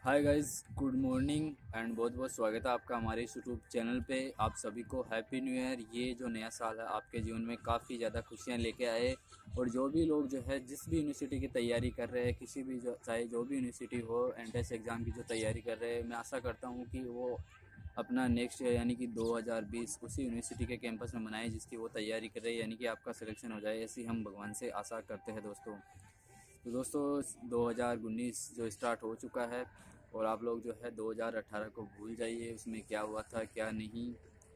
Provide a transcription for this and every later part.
Hi guys, good morning and बहुत बहुत स्वागत है आपका हमारे इस यूट्यूब चैनल पे। आप सभी को हैप्पी न्यू ईयर। ये जो नया साल है आपके जीवन में काफ़ी ज़्यादा खुशियां लेके आए। और जो भी लोग जो है जिस भी यूनिवर्सिटी की तैयारी कर रहे हैं, किसी भी चाहे जो भी यूनिवर्सिटी हो, एंट्रेंस एग्ज़ाम की जो तैयारी कर रहे हैं, मैं आशा करता हूँ कि वो अपना नेक्स्ट ईयर यानी कि 2020 उसी यूनिवर्सिटी के कैंपस में मनाएं जिसकी वो तैयारी कर रहे हैं, यानी कि आपका सिलेक्शन हो जाए, ऐसी हम भगवान से आशा करते हैं दोस्तों। तो दोस्तों 2019 जो स्टार्ट हो चुका है और आप लोग जो है 2018 को भूल जाइए, उसमें क्या हुआ था क्या नहीं,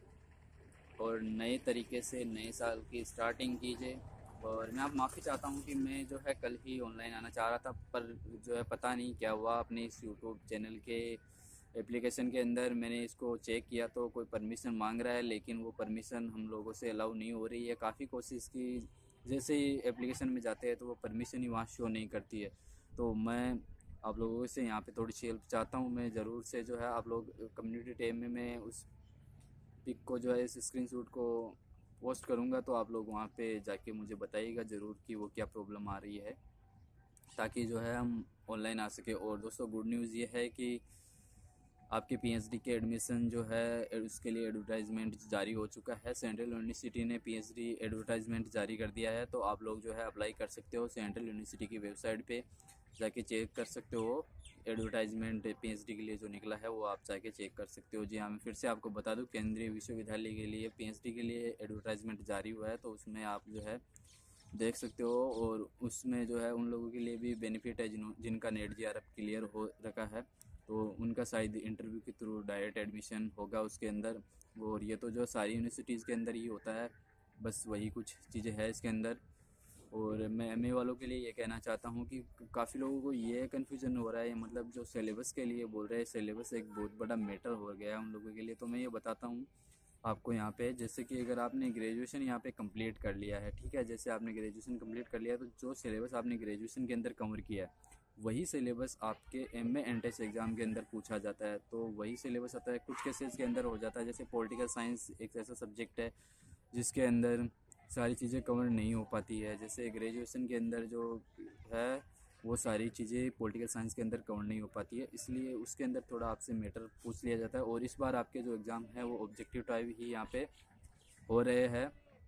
और नए तरीके से नए साल की स्टार्टिंग कीजिए। और मैं आप माफ़ी चाहता हूँ कि मैं जो है कल ही ऑनलाइन आना चाह रहा था, पर जो है पता नहीं क्या हुआ, अपने इस यूट्यूब चैनल के एप्लीकेशन के अंदर मैंने इसको चेक किया तो कोई परमिशन मांग रहा है, लेकिन वो परमिशन हम लोगों से अलाउ नहीं हो रही है। काफ़ी कोशिश की, जैसे ही एप्लीकेशन में जाते हैं तो वो परमिशन ही वहाँ शो नहीं करती है। तो मैं आप लोगों से यहाँ पे थोड़ी सी हेल्प चाहता हूँ। मैं ज़रूर से जो है आप लोग कम्युनिटी टैब में मैं उस पिक को जो है इस स्क्रीनशॉट को पोस्ट करूँगा, तो आप लोग वहाँ पे जाके मुझे बताइएगा ज़रूर कि वो क्या प्रॉब्लम आ रही है, ताकि जो है हम ऑनलाइन आ सके। और दोस्तों गुड न्यूज़ ये है कि आपके पीएचडी के एडमिशन जो है उसके लिए एडवर्टाइजमेंट जारी हो चुका है। सेंट्रल यूनिवर्सिटी ने पीएचडी एडवर्टाइजमेंट जारी कर दिया है, तो आप लोग जो है अप्लाई कर सकते हो। सेंट्रल यूनिवर्सिटी की वेबसाइट पे जाके चेक कर सकते हो। एडवर्टाइजमेंट पीएचडी के लिए जो निकला है वो आप जाके चेक कर सकते हो। जी हाँ, मैं फिर से आपको बता दूं, केंद्रीय विश्वविद्यालय के लिए पीएचडी के लिए एडवर्टाइजमेंट जारी हुआ है, तो उसमें आप जो है देख सकते हो। और उसमें जो है उन लोगों के लिए भी बेनिफिट है जिनका नेट जेआरएफ क्लियर हो रखा है, तो उनका शायद इंटरव्यू के थ्रू डायरेक्ट एडमिशन होगा उसके अंदर। और ये तो जो सारी यूनिवर्सिटीज़ के अंदर ही होता है, बस वही कुछ चीज़ें हैं इसके अंदर। और मैं एमए वालों के लिए ये कहना चाहता हूँ कि काफ़ी लोगों को ये कन्फ्यूज़न हो रहा है, मतलब जो सिलेबस के लिए बोल रहे हैं, सिलेबस एक बहुत बड़ा मैटर हो गया है उन लोगों के लिए। तो मैं ये बताता हूँ आपको यहाँ पे, जैसे कि अगर आपने ग्रेजुएशन यहाँ पे कंप्लीट कर लिया है, ठीक है, जैसे आपने ग्रेजुएशन कंप्लीट कर लिया, तो जो सिलेबस आपने ग्रेजुएशन के अंदर कवर किया है वही सिलेबस आपके एमए एंट्रेंस एग्ज़ाम के अंदर पूछा जाता है। तो वही सिलेबस आता है, कुछ केसेस के अंदर हो जाता है, जैसे पॉलिटिकल साइंस एक ऐसा सब्जेक्ट है जिसके अंदर सारी चीज़ें कवर नहीं हो पाती है। जैसे ग्रेजुएशन के अंदर जो है वो सारी चीज़ें पॉलिटिकल साइंस के अंदर कवर नहीं हो पाती है, इसलिए उसके अंदर थोड़ा आपसे मैटर पूछ लिया जाता है। और इस बार आपके जो एग्ज़ाम है वो ऑब्जेक्टिव टाइप ही यहाँ पे हो रहे हैं।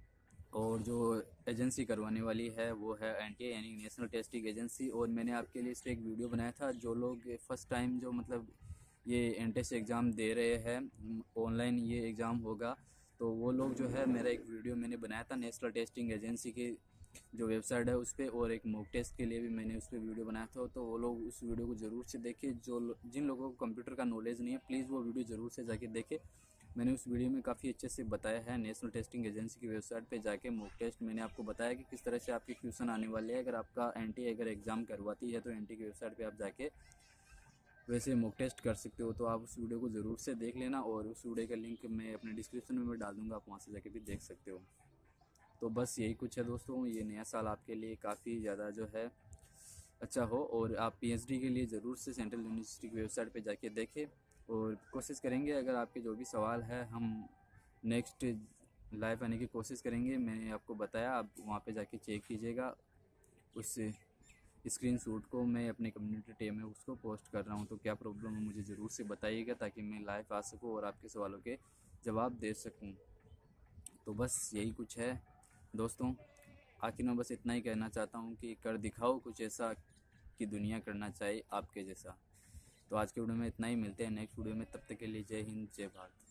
और जो एजेंसी करवाने वाली है वो है एनटीए यानी नेशनल टेस्टिंग एजेंसी। और मैंने आपके लिए इस पर एक वीडियो बनाया था, जो लोग फर्स्ट टाइम जो मतलब ये एंट्रेंस एग्ज़ाम दे रहे हैं, ऑनलाइन ये एग्ज़ाम होगा, तो वो लोग जो है, मेरा एक वीडियो मैंने बनाया था नेशनल टेस्टिंग एजेंसी की जो वेबसाइट है उस पर, और एक मॉक टेस्ट के लिए भी मैंने उस पर वीडियो बनाया था। तो वो लोग उस वीडियो को ज़रूर से देखें। जिन लोगों को कंप्यूटर का नॉलेज नहीं है, प्लीज़ वो वीडियो ज़रूर से जाके देखें। मैंने उस वीडियो में काफ़ी अच्छे से बताया है। नेशनल टेस्टिंग एजेंसी की वेबसाइट पे जाके मॉक टेस्ट मैंने आपको बताया कि किस तरह से आपके क्वेश्चन आने वाले हैं। अगर आपका एनटीए अगर एग्ज़ाम करवाती है तो एनटीए की वेबसाइट पे आप जाके वैसे मॉक टेस्ट कर सकते हो। तो आप उस वीडियो को ज़रूर से देख लेना, और उस वीडियो का लिंक मैं अपने डिस्क्रिप्शन में डाल दूँगा, आप वहाँ से जाके भी देख सकते हो। तो बस यही कुछ है दोस्तों, ये नया साल आपके लिए काफ़ी ज़्यादा जो है अच्छा हो। और आप पीएचडी के लिए ज़रूर से सेंट्रल यूनिवर्सिटी की वेबसाइट पे जाके देखें। और कोशिश करेंगे, अगर आपके जो भी सवाल है हम नेक्स्ट लाइव आने की कोशिश करेंगे। मैंने आपको बताया, आप वहाँ पे जाके चेक कीजिएगा। उस स्क्रीनशॉट को मैं अपने कम्युनिटी टैब में उसको पोस्ट कर रहा हूँ, तो क्या प्रॉब्लम है मुझे ज़रूर से बताइएगा, ताकि मैं लाइव आ सकूँ और आपके सवालों के जवाब दे सकूँ। तो बस यही कुछ है दोस्तों। आखिर में बस इतना ही कहना चाहता हूँ कि कर दिखाओ कुछ ऐसा कि दुनिया करना चाहे आपके जैसा। तो आज के वीडियो में इतना ही, मिलते हैं नेक्स्ट वीडियो में, तब तक के लिए जय हिंद जय भारत।